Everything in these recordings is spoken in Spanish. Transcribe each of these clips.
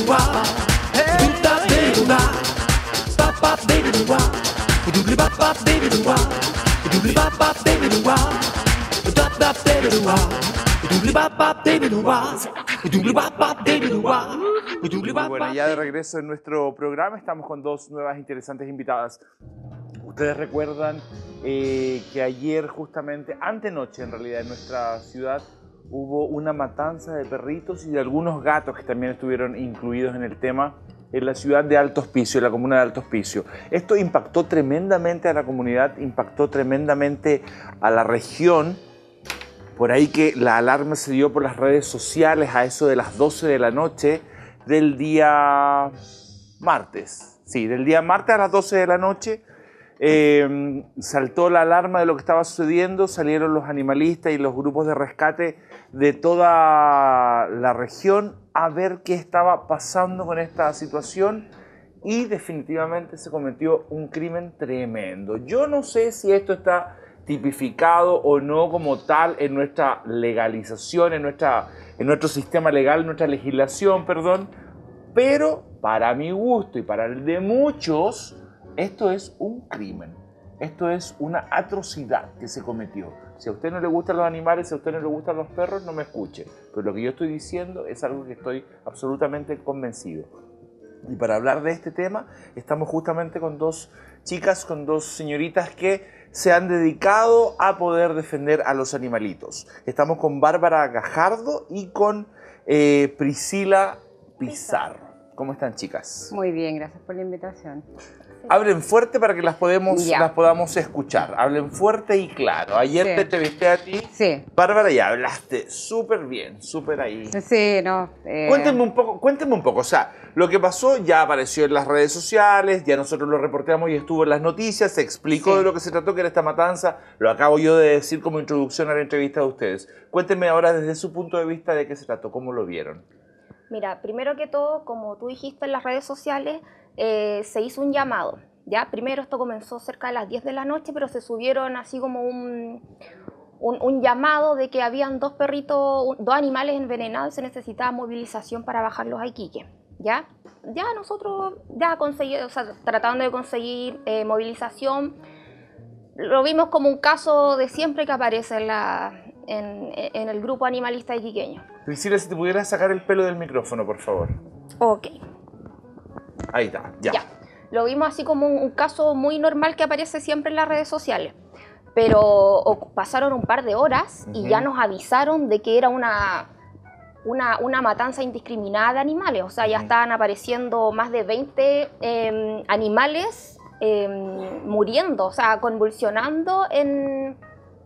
Bueno, ya de regreso en nuestro programa estamos con dos nuevas interesantes invitadas. Ustedes recuerdan que ayer, justamente, antenoche en realidad, en nuestra ciudad hubo una matanza de perritos y de algunos gatos que también estuvieron incluidos en el tema en la ciudad de Alto Hospicio, en la comuna de Alto Hospicio. Esto impactó tremendamente a la comunidad, impactó tremendamente a la región. Por ahí que la alarma se dio por las redes sociales a eso de las 12 de la noche del día martes. Sí, del día martes a las 12 de la noche saltó la alarma de lo que estaba sucediendo, salieron los animalistas y los grupos de rescate de toda la región a ver qué estaba pasando con esta situación y definitivamente se cometió un crimen tremendo. Yo no sé si esto está tipificado o no como tal en nuestra legalización, en nuestro sistema legal, en nuestra legislación, perdón, pero para mi gusto y para el de muchos, esto es un crimen, esto es una atrocidad que se cometió. Si a usted no le gustan los animales, si a usted no le gustan los perros, no me escuche, pero lo que yo estoy diciendo es algo que estoy absolutamente convencido. Y para hablar de este tema, estamos justamente con dos chicas, con dos señoritas que se han dedicado a poder defender a los animalitos. Estamos con Bárbara Gajardo y con Priscila Pizarro. ¿Cómo están, chicas? Muy bien, gracias por la invitación. Hablen fuerte para que las podamos escuchar. Hablen fuerte y claro. Ayer te entrevisté a ti, Bárbara, y hablaste súper bien, súper ahí. Sí, no. Cuéntenme un poco. O sea, lo que pasó ya apareció en las redes sociales, ya nosotros lo reporteamos y estuvo en las noticias, se explicó de lo que se trató, que era esta matanza. Lo acabo yo de decir como introducción a la entrevista de ustedes. Cuéntenme ahora desde su punto de vista de qué se trató, cómo lo vieron. Mira, primero que todo, como tú dijiste en las redes sociales, se hizo un llamado, ¿ya? Primero esto comenzó cerca de las 10 de la noche, pero se subieron así como un llamado de que habían dos animales envenenados y se necesitaba movilización para bajarlos a Iquique, ¿ya? Ya nosotros tratando de conseguir movilización, lo vimos como un caso de siempre que aparece en el grupo animalista iquiqueño. Priscila, si te pudieras sacar el pelo del micrófono, por favor. Ok. Ahí está, ya. Lo vimos así como un caso muy normal que aparece siempre en las redes sociales. Pero pasaron un par de horas y ya nos avisaron de que era una matanza indiscriminada de animales. O sea, ya estaban apareciendo más de 20 animales muriendo, o sea, convulsionando en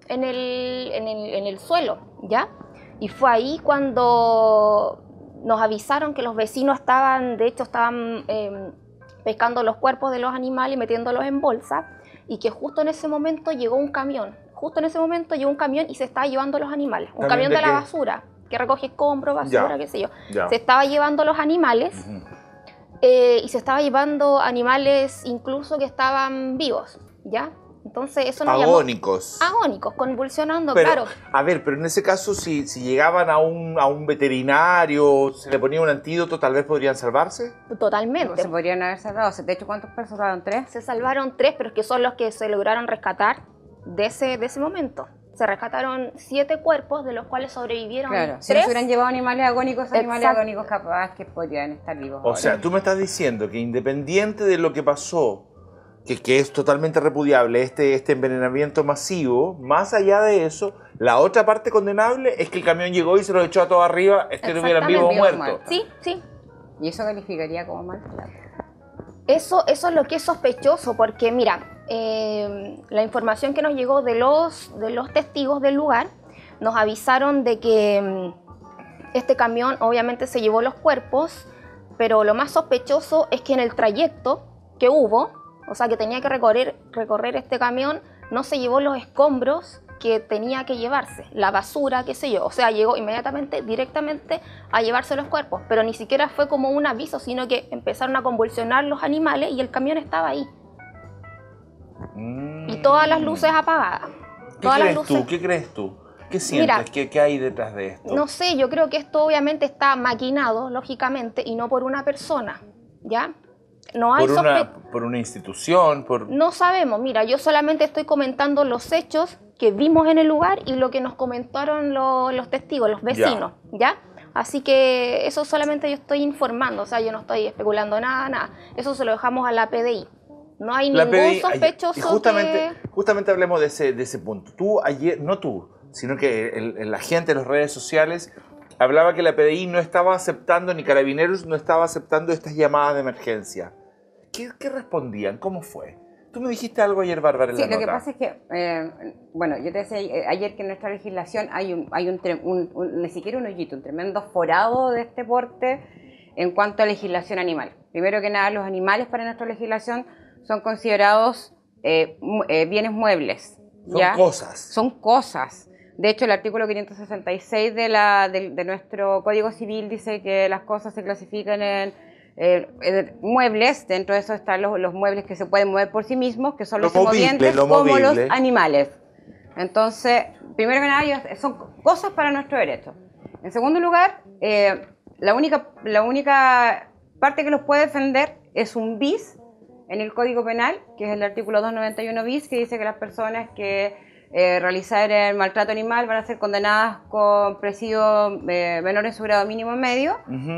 el suelo, ¿ya? Y fue ahí cuando nos avisaron que los vecinos estaban pescando los cuerpos de los animales y metiéndolos en bolsa, y que justo en ese momento llegó un camión. Y se estaba llevando los animales. Un camión de la basura, que recoge escombros, basura, qué sé yo. Se estaba llevando los animales y se estaba llevando animales incluso que estaban vivos, ¿ya? Entonces eso nos agónicos. Agónicos, convulsionando, pero, claro. A ver, pero en ese caso, si llegaban a un veterinario, se le ponía un antídoto, tal vez podrían salvarse. Totalmente. Se podrían haber salvado. De hecho, ¿cuántos perros salvaron? ¿3? Se salvaron 3, pero es que son los que se lograron rescatar de ese momento. Se rescataron 7 cuerpos, de los cuales sobrevivieron 3. Si no se hubieran llevado animales agónicos capaz que podrían estar vivos. O sea, tú me estás diciendo que independiente de lo que pasó, que es totalmente repudiable este envenenamiento masivo, más allá de eso, la otra parte condenable es que el camión llegó y se los echó a todos arriba, estuvieran vivos o muertos. Sí, sí. ¿Y eso calificaría como maltrato? Eso es lo que es sospechoso, porque mira, la información que nos llegó de los testigos del lugar, nos avisaron de que este camión obviamente se llevó los cuerpos, pero lo más sospechoso es que en el trayecto que hubo, o sea, que tenía que recorrer este camión, no se llevó los escombros que tenía que llevarse, la basura, qué sé yo. O sea, llegó directamente a llevarse los cuerpos, pero ni siquiera fue como un aviso, sino que empezaron a convulsionar los animales y el camión estaba ahí. Y todas las luces apagadas. ¿Qué crees tú? ¿Qué sientes? Mira, ¿Qué hay detrás de esto? no sé, yo creo que esto obviamente está maquinado, lógicamente, y no por una persona, ¿ya? No hay Por una institución, por... No sabemos, mira, yo solamente estoy comentando los hechos que vimos en el lugar y lo que nos comentaron los testigos, los vecinos, ¿ya? Así que eso solamente yo estoy informando, o sea, yo no estoy especulando nada. Eso se lo dejamos a la PDI. No hay ningún PDI, sospechoso y justamente hablemos de ese punto. Tú ayer, no tú, sino que la gente en las redes sociales hablaba que la PDI no estaba aceptando, ni Carabineros no estaba aceptando estas llamadas de emergencia. ¿Qué respondían? ¿Cómo fue? Tú me dijiste algo ayer, Bárbara, en la nota. Sí, lo que pasa es que, bueno, yo te decía ayer que en nuestra legislación hay ni siquiera un hoyito, un tremendo forado de este porte en cuanto a legislación animal. Primero que nada, los animales para nuestra legislación son considerados bienes muebles. ¿ya? Son cosas. Son cosas. De hecho, el artículo 566 de nuestro Código Civil dice que las cosas se clasifican en muebles. Dentro de eso están los muebles que se pueden mover por sí mismos, que son los movientes, como los animales. Entonces, primero que nada, son cosas para nuestro derecho. En segundo lugar, la única parte que los puede defender es un bis en el Código Penal, que es el artículo 291 bis, que dice que las personas que realizar el maltrato animal van a ser condenadas con presidio menor en su grado mínimo medio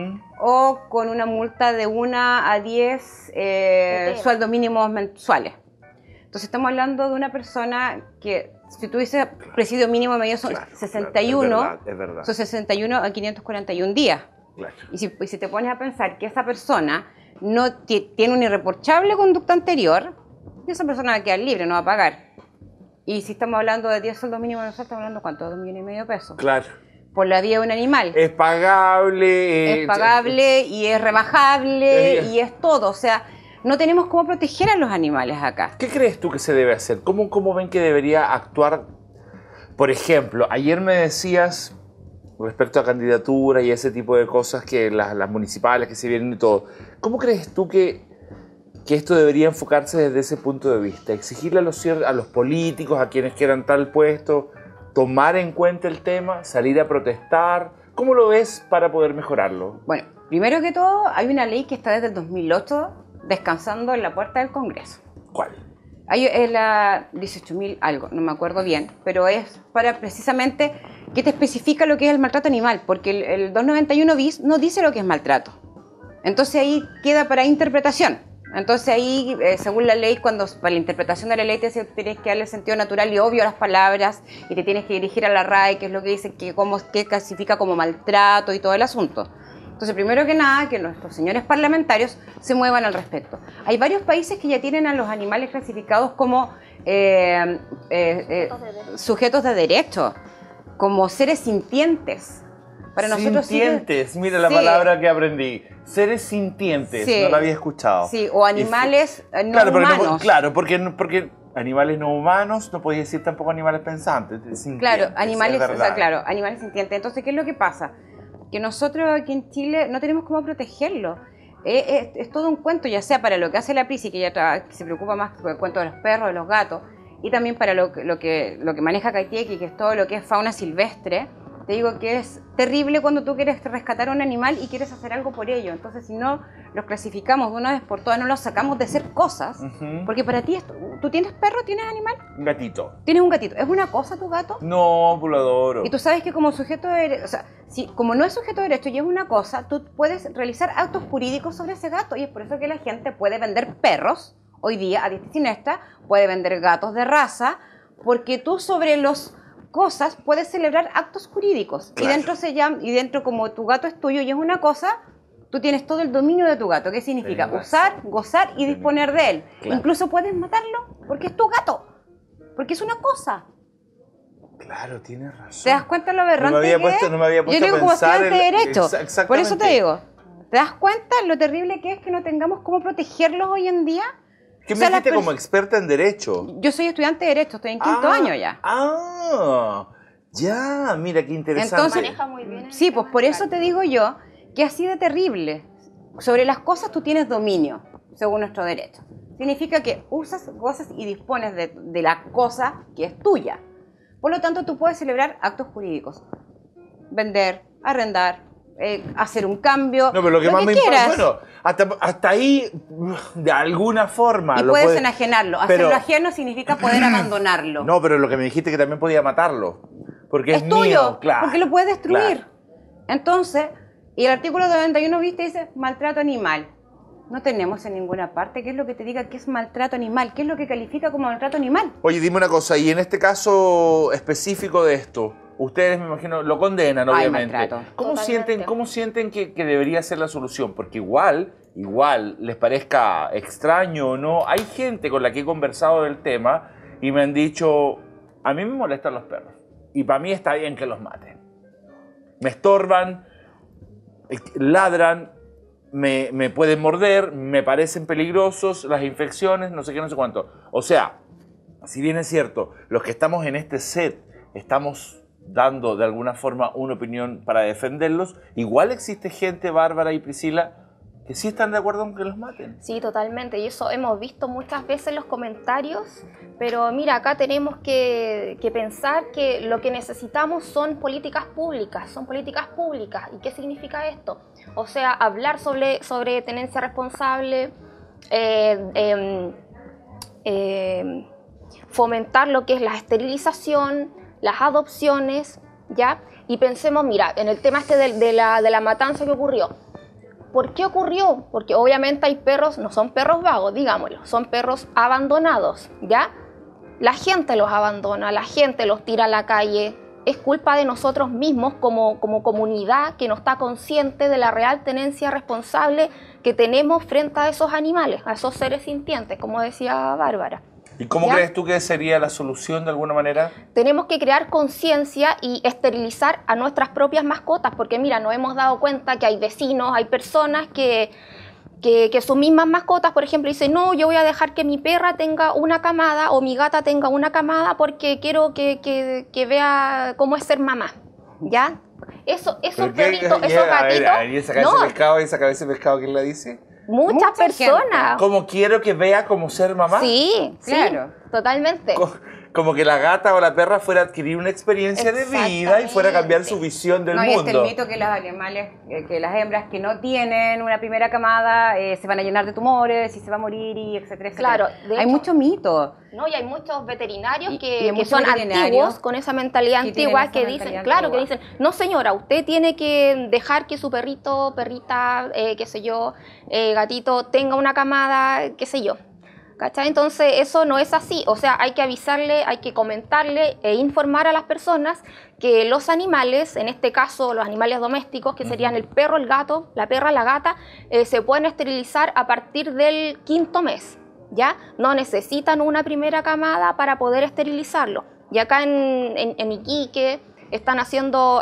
o con una multa de 1 a 10 sueldos mínimos mensuales. Entonces estamos hablando de una persona que, si tú dices presidio mínimo medio, son 61, es verdad. Son 61 a 541 días. Claro. Y si te pones a pensar que esa persona no tiene una irreprochable conducta anterior, esa persona va a quedar libre, no va a pagar. Y si estamos hablando de 10 sueldos mínimos, nosotros estamos hablando, ¿cuánto? 2,5 millones de pesos. Claro. Por la vía de un animal. Es pagable. Es pagable y es rebajable y es todo. O sea, no tenemos cómo proteger a los animales acá. ¿Qué crees tú que se debe hacer? ¿Cómo ven que debería actuar? Por ejemplo, ayer me decías, respecto a candidatura y ese tipo de cosas, que las municipales que se vienen y todo, ¿cómo crees tú que esto debería enfocarse desde ese punto de vista? Exigirle a los políticos, a quienes quieran tal puesto, tomar en cuenta el tema, salir a protestar. ¿Cómo lo ves para poder mejorarlo? Bueno, primero que todo, hay una ley que está desde el 2008 descansando en la puerta del Congreso. ¿Cuál? Es la 18.000 algo, no me acuerdo bien, pero es para precisamente que te especifica lo que es el maltrato animal, porque el 291 bis no dice lo que es maltrato. Entonces ahí queda para interpretación. Entonces ahí, según la ley, para la interpretación de la ley, tienes que darle sentido natural y obvio a las palabras y te tienes que dirigir a la RAE, que es lo que dice que clasifica como maltrato y todo el asunto. Entonces, primero que nada, que nuestros señores parlamentarios se muevan al respecto. Hay varios países que ya tienen a los animales clasificados como sujetos de derecho, como seres sintientes. Para nosotros sintientes, mira la palabra que aprendí. Seres sintientes, no la había escuchado. Sí, o animales no humanos. Claro, porque animales no humanos, no podía decir tampoco animales pensantes. Claro, animales sintientes. Entonces, ¿qué es lo que pasa? Que nosotros aquí en Chile no tenemos cómo protegerlo. Es todo un cuento, ya sea para lo que hace la PISI, que ya se preocupa más por el cuento de los perros, de los gatos, y también para lo que maneja Caitieki, que es todo lo que es fauna silvestre. Te digo que es terrible cuando tú quieres rescatar a un animal y quieres hacer algo por ello. Entonces, si no los clasificamos de una vez por todas, no los sacamos de ser cosas, porque para ti, ¿tú tienes perro? ¿Tienes animal? Un gatito. ¿Tienes un gatito? ¿Es una cosa tu gato? No, pues lo adoro. Y tú sabes que como sujeto de derecho, o sea, como no es sujeto de derecho y es una cosa, tú puedes realizar actos jurídicos sobre ese gato. Y es por eso que la gente puede vender perros hoy día, a diestra y siniestra, puede vender gatos de raza, porque tú sobre los cosas puedes celebrar actos jurídicos. Claro. Y dentro como tu gato es tuyo y es una cosa, tú tienes todo el dominio de tu gato. ¿Qué significa? Usar, gozar y disponer de él. Claro. Incluso puedes matarlo porque es tu gato, porque es una cosa. Claro, tienes razón. ¿Te das cuenta lo aberrante no me había puesto Yo digo a como pensar estudiante de derecho. Exactamente. Por eso te digo, ¿te das cuenta lo terrible que es que no tengamos cómo protegerlos hoy en día? ¿Qué me dijiste como experta en derecho? Yo soy estudiante de derecho, estoy en quinto año ya. Ya, mira qué interesante. Entonces, maneja muy bien. Sí, pues por eso te digo yo que así de terrible. Sobre las cosas tú tienes dominio, según nuestro derecho. Significa que usas, gozas y dispones de la cosa que es tuya. Por lo tanto, tú puedes celebrar actos jurídicos. Vender, arrendar, hacer un cambio, No, pero lo que más me importa, bueno, hasta ahí, de alguna forma. Y puedes enajenarlo. Pero, hacerlo ajeno significa poder abandonarlo. No, pero lo que me dijiste que también podía matarlo. Porque es tuyo, mío, claro. porque lo puedes destruir. Claro. Entonces, y el artículo 91, viste, dice maltrato animal. No tenemos en ninguna parte qué es lo que te diga que es maltrato animal, qué es lo que califica como maltrato animal. Oye, dime una cosa, y en este caso específico de esto, ustedes me imagino lo condenan, obviamente. Maltrato. ¿Cómo sienten que debería ser la solución? Porque igual les parezca extraño o no, hay gente con la que he conversado del tema y me han dicho, a mí me molestan los perros y para mí está bien que los maten. Me estorban, ladran, me pueden morder, me parecen peligrosos, las infecciones, no sé qué, no sé cuánto. O sea, si bien es cierto, los que estamos en este set estamos dando de alguna forma una opinión para defenderlos, igual existe gente, Bárbara y Priscila, que sí están de acuerdo en que los maten. Sí, totalmente, y eso hemos visto muchas veces en los comentarios, pero mira, acá tenemos que pensar que lo que necesitamos son políticas públicas, ¿Y qué significa esto? O sea, hablar sobre tenencia responsable, fomentar lo que es la esterilización, las adopciones, ¿ya? Y pensemos, mira, en el tema este de la matanza que ocurrió. ¿Por qué ocurrió? Porque obviamente hay perros, no son perros vagos, digámoslo, son perros abandonados, ¿ya? La gente los abandona, la gente los tira a la calle. Es culpa de nosotros mismos como comunidad que no está consciente de la real tenencia responsable que tenemos frente a esos animales, a esos seres sintientes, como decía Bárbara. ¿Y cómo ¿Ya? crees tú que sería la solución de alguna manera? Tenemos que crear conciencia y esterilizar a nuestras propias mascotas, porque mira, nos hemos dado cuenta que hay vecinos, hay personas que sus mismas mascotas, por ejemplo, dicen, no, yo voy a dejar que mi perra tenga una camada o mi gata tenga una camada porque quiero que vea cómo es ser mamá, ¿ya? Esos perritos, esos gatitos... ¿Y esa cabeza de pescado quién la dice? Muchas personas. gente. Como quiero que vea cómo ser mamá. Sí, Claro. sí, totalmente. Como que la gata o la perra fuera a adquirir una experiencia de vida y fuera a cambiar su visión del No, y mundo. el mito que los animales, que las hembras que no tienen una primera camada se van a llenar de tumores y se va a morir y etcétera, etcétera. Claro, de hay hecho- mucho mito. No, y hay muchos veterinarios Y que hay muchos son veterinarios antiguos, con esa mentalidad que tienen antigua, esa que mentalidad dicen, claro, que antigua. dicen, no señora, usted tiene que dejar que su perrito, perrita, qué sé yo, gatito, tenga una camada, qué sé yo. ¿Cachai? Entonces eso no es así, o sea, hay que avisarle, hay que comentarle e informar a las personas que los animales, en este caso los animales domésticos, que serían el perro, el gato, la perra, la gata, se pueden esterilizar a partir del 5º mes, ¿ya? No necesitan una primera camada para poder esterilizarlo. Y acá en Iquique se están haciendo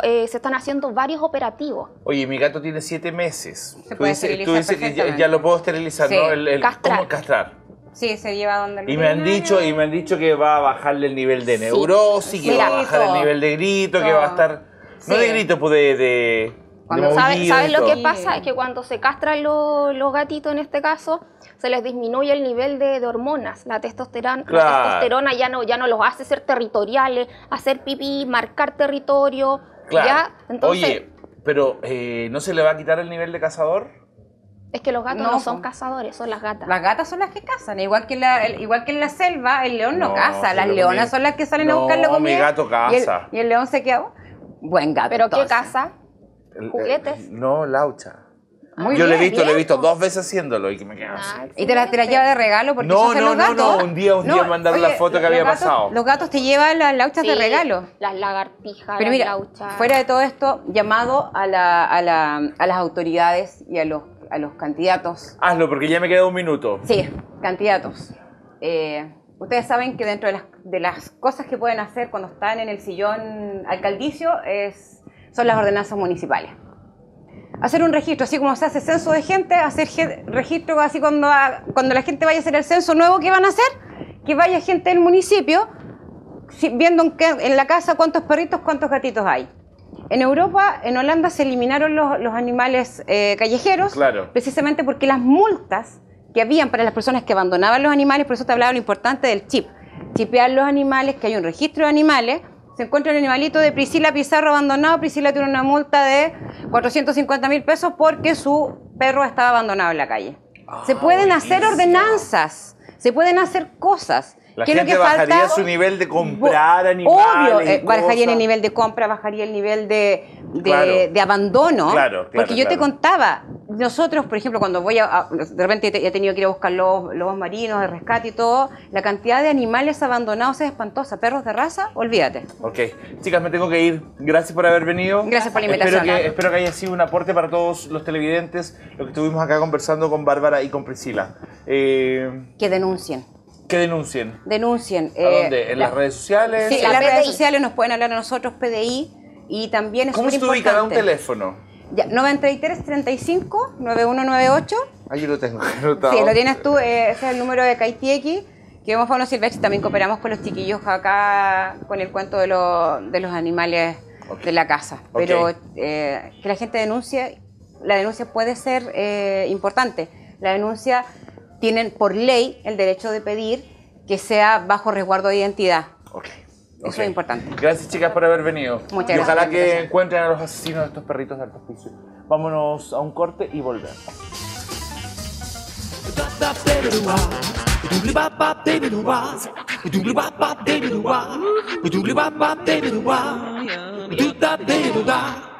varios operativos. Oye, mi gato tiene 7 meses. Se puede tú esterilizar dices que perfectamente. ya lo puedo esterilizar, Sí. ¿no? Castrar. ¿Cómo castrar? Sí, se lleva donde el Y me han dicho que va a bajarle el nivel de neurosis, que Mira, va a bajar el nivel de grito, que va a estar... No Sí. de grito, pues de Cuando ¿Sabes maullido y lo que todo. pasa? Es que cuando se castran los gatitos, en este caso, se les disminuye el nivel de hormonas. La testosterona, Claro. la testosterona ya no los hace ser territoriales, hacer pipí, marcar territorio. Claro. ¿Ya? Entonces, Oye, pero ¿no se le va a quitar el nivel de cazador? es que los gatos No, no son po. cazadores, son las gatas. Las gatas son las que cazan, igual que en la selva, el león no No, caza, sí, las lo leonas comí. son las que salen a No, buscar la comida. mi gato caza. Y el león se queda, buen gato. ¿Pero qué entonces. caza? ¿Juguetes? No, laucha. Muy Yo lo he bien, visto, bien, 2 veces haciéndolo y que me queda así. Ah, Y te la excelente. lleva de regalo porque No, eso hacen no, los no, gatos. no, un día mandaron la foto que los había gatos- pasado. Los gatos te llevan las lauchas de Sí, regalo. Las lagartijas, Pero las mira, lauchas. fuera de todo esto, llamado a las autoridades y a los candidatos. Hazlo porque ya me queda 1 minuto. Sí, candidatos. Ustedes saben que dentro de las cosas que pueden hacer cuando están en el sillón alcaldicio son las ordenanzas municipales. Hacer un registro, así como se hace censo de gente, hacer registro así cuando la gente vaya a hacer el censo nuevo que van a hacer, que vaya gente del municipio viendo en la casa cuántos perritos, cuántos gatitos hay. En Europa, en Holanda, se eliminaron los animales callejeros, Claro. precisamente porque las multas que habían para las personas que abandonaban los animales, por eso te hablaba lo importante del chip. Chipear los animales, que hay un registro de animales, se encuentra el animalito de Priscila Pizarro abandonado. Priscila tiene una multa de 450.000 pesos porque su perro estaba abandonado en la calle. Se pueden hacer ordenanzas, se pueden hacer cosas. La ¿Qué es lo gente que bajaría falta? su nivel de comprar animales. Obvio, y bajaría cosas. el nivel de compra, bajaría el nivel de Claro. de abandono. Claro, porque yo te claro. contaba, nosotros, por ejemplo, cuando voy de repente he tenido que ir a buscar lobos marinos, de rescate y todo, la cantidad de animales abandonados es espantosa. Perros de raza, olvídate. Ok, chicas, me tengo que ir. Gracias por haber venido. Gracias por la invitación. Espero que haya sido un aporte para todos los televidentes, lo que estuvimos acá conversando con Bárbara y con Priscila. Que denuncien. Que denuncien. Denuncien. ¿A dónde? ¿En las redes sociales? Sí, La en las redes PDI. sociales nos pueden hablar a nosotros, PDI, y también es ¿Cómo súper se ubica? Da un importante. teléfono. Ya, 9335-9198. Ahí yo lo tengo anotado. Sí, lo tienes tú, ese es el número de Kaitieki, que vemos Fauna Silvestre, también cooperamos con los chiquillos acá con el cuento de los animales de la casa. Pero que la gente denuncie, la denuncia puede ser importante. La denuncia tienen por ley el derecho de pedir que sea bajo resguardo de identidad. Eso es importante. Gracias, chicas, por haber venido. Muchas y gracias ojalá por la que invitación. encuentren a los asesinos de estos perritos de alto oficio. Vámonos a un corte y volvemos. Doobly bop bop, baby,